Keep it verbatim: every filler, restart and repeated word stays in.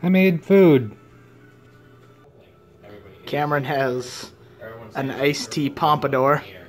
I made food. Cameron has an iced tea pompadour.